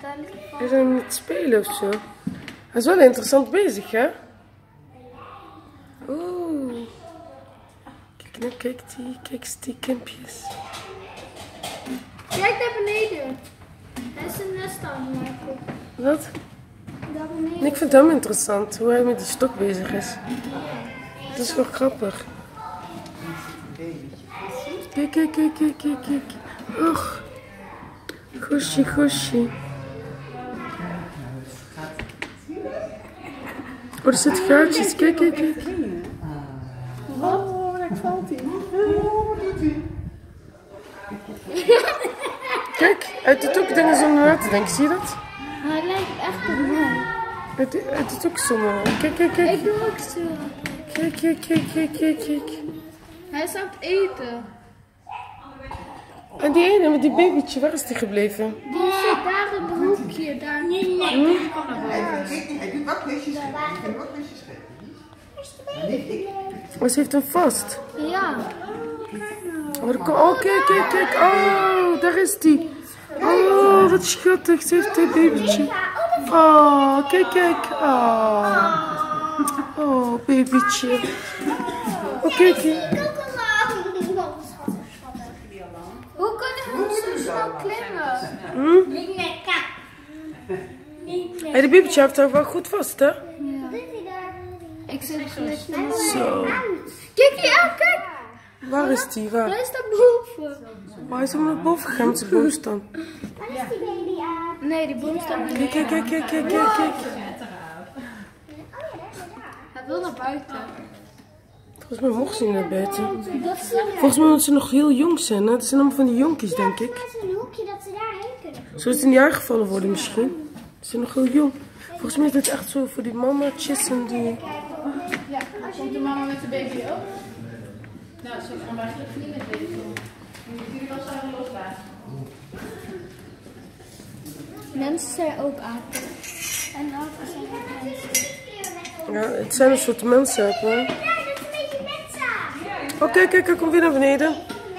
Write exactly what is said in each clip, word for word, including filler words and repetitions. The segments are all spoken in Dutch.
Hij is aan het spelen of zo. Hij is wel interessant bezig, hè? Oeh. Kijk nou, kijk die, kijk eens die kimpjes. Kijk naar beneden. Hij is een nest aan het maken. Wat? Daar beneden. Ik vind hem interessant, hoe hij met die stok bezig is. Dat is wel grappig. Kijk, kijk, kijk, kijk, kijk, kijk. Och. Goosje, goosje. Oh, er zitten gaatjes. Kijk, kijk, kijk. Oh, daar valt hij. Oh, wat doet hij? Kijk, uit doet ook dingen zonder na te denken. Zie je dat? Hij lijkt echt op mij. Uit, uit doet ook zonder. Kijk, kijk, kijk. Ik doe ook zo. Kijk, kijk, kijk, kijk, kijk, kijk. Hij is aan het eten. En die ene met die babytje, waar is die gebleven? Die zit daar in het hoekje. Daar. Nee, nee. Hij komt naar boven. Hij doet wat visjes geven. Hij kan wat visjes geven. Oh, ze heeft hem vast. Ja. Oh, er komt- oh, kijk, kijk, kijk. Oh, daar is die. Oh, wat schattig. Ze heeft een babytje. Oh, kijk, kijk. Oh, oh babytje. Oh, kijk. Hoe kunnen we zo snel klimmen? Hm? Niet lekker. Hey, de babytje heeft haar wel goed vast, hè? Ja. Ik zit gelijk Zo. Kijk hier aan, kijk. Waar is die? Waar? Hij is daar boven. Waar is hij naar boven gegaan met zijn boom staan? Nee, die boom staat beneden. Kijk, kijk, kijk, kijk, kijk, kijk. Hij wil naar buiten. Volgens mij mocht ze niet naar buiten. Dat is een Volgens mij omdat ze nog heel jong zijn, hè? Dat zijn allemaal van die jonkies, denk ik. Dat is een hoekje dat ze daarheen kunnen. Zullen ze niet aangevallen worden misschien? Ze zijn nog heel jong. Volgens mij is dit echt zo voor die mamaatjes en die... Ja, dan komt de mama met de baby ook. Nou, ze gaan eigenlijk niet met baby. Moet je jullie wel samen loslaten. Mensen zijn ook apen. En apen zijn ook mensen. Ja, het zijn een soort mensen, hè? Ja, dat is een beetje mensen. Oh, kijk, kijk, hij komt weer naar beneden.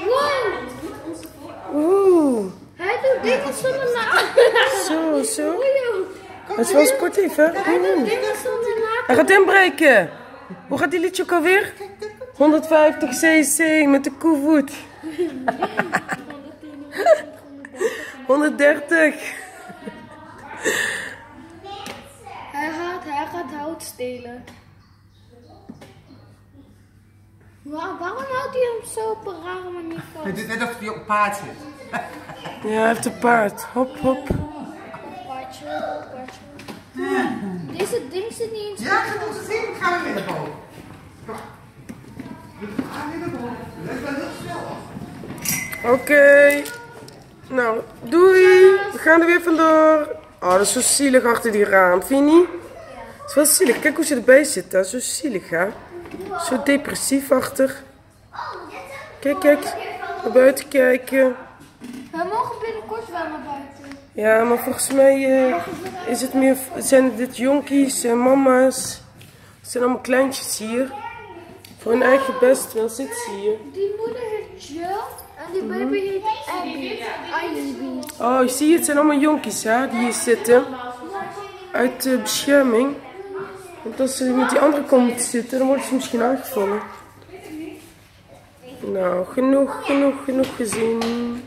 Wow! Oeh. Hij doet dingen zonder na. Zo, zo. Oei, Het is wel sportief, hè? hij doet Oeh. dingen zonder na. Hij gaat inbreken. Hoe gaat die liedje ook alweer? honderdvijftig cc met de koevoet. honderddertig. Hij gaat, hij gaat hout stelen. Waar, waarom houdt hij hem zo op een rare manier vast? Het is net of hij op paard zit. Ja, hij heeft een paard. Hop, hop. Paardje, paardje. Deze ding zit niet eens. Ja, gaat ons zien. Gaan we weer naar boven. Kom maar. We gaan weer naar boven. Let wel heel snel af. Oké. Nou, doei. We gaan er weer vandoor. Oh, dat is zo zielig achter die raam, vind je niet? Het is wel zielig. Kijk hoe ze erbij zit. Dat is zo zielig, hè? Zo depressief achter. Kijk, kijk. Naar buiten kijken. We mogen binnenkort wel naar buiten. Ja, maar volgens mij uh, is het meer, zijn dit jonkies en mama's. Het zijn allemaal kleintjes hier. Voor hun eigen bestwil zit ze hier. Die moeder heet Jill en die baby heet Abby. Ivy. Oh, je ziet, het zijn allemaal jonkies, hè, die hier zitten. Uit uh, bescherming. Want als ze met die andere komen te zitten, dan worden ze misschien aangevallen. Nou, genoeg, genoeg, genoeg gezien.